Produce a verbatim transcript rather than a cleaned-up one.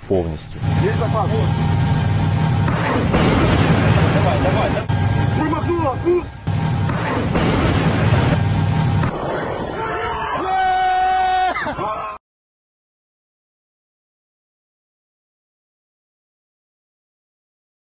повністю. Є запас. Давай, давай, давай. Промахнула, пуск!